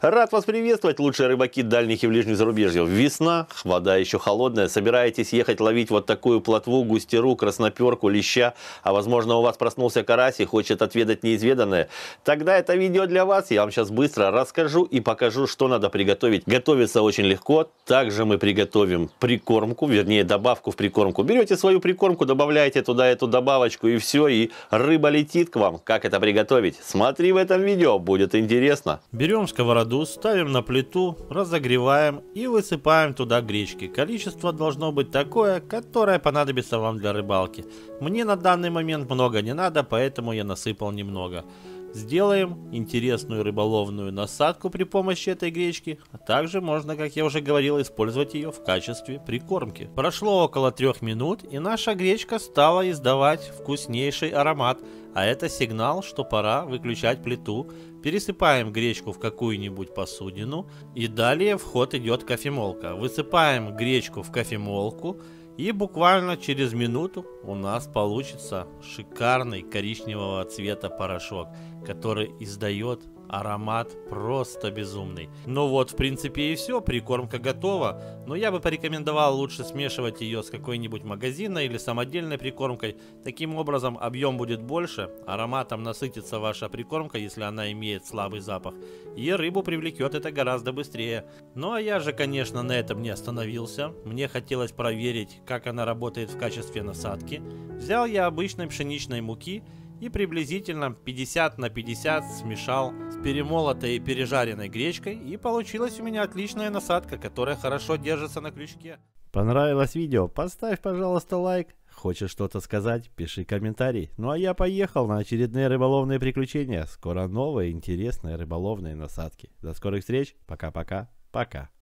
Рад вас приветствовать, лучшие рыбаки дальних и ближних зарубежья. Весна, вода еще холодная, собираетесь ехать ловить вот такую плотву, густеру, красноперку, леща, а возможно у вас проснулся карась и хочет отведать неизведанное. Тогда это видео для вас, я вам сейчас быстро расскажу и покажу, что надо приготовить. Готовится очень легко, также мы приготовим прикормку, вернее добавку в прикормку. Берете свою прикормку, добавляете туда эту добавочку и все, и рыба летит к вам. Как это приготовить? Смотри в этом видео, будет интересно. Берем сковороду, ставим на плиту, разогреваем и высыпаем туда гречки. Количество должно быть такое, которое понадобится вам для рыбалки. Мне на данный момент много не надо, поэтому я насыпал немного. Сделаем интересную рыболовную насадку при помощи этой гречки, а также можно, как я уже говорил, использовать ее в качестве прикормки. Прошло около 3 минут, и наша гречка стала издавать вкуснейший аромат, а это сигнал, что пора выключать плиту. Пересыпаем гречку в какую-нибудь посудину, и далее в ход идет кофемолка. Высыпаем гречку в кофемолку, и буквально через минуту у нас получится шикарный коричневого цвета порошок, который издает аромат просто безумный. Ну вот, в принципе и все, прикормка готова, но я бы порекомендовал лучше смешивать ее с какой-нибудь магазинной или самодельной прикормкой. Таким образом объем будет больше, ароматом насытится ваша прикормка, если она имеет слабый запах, и рыбу привлекет это гораздо быстрее. Ну а я же, конечно, на этом не остановился, мне хотелось проверить, как она работает в качестве насадки. Взял я обычной пшеничной муки и приблизительно 50 на 50 смешал с перемолотой и пережаренной гречкой, и получилась у меня отличная насадка, которая хорошо держится на крючке. Понравилось видео? Поставь, пожалуйста, лайк. Хочешь что-то сказать? Пиши комментарий. Ну а я поехал на очередные рыболовные приключения. Скоро новые интересные рыболовные насадки. До скорых встреч. Пока-пока. Пока.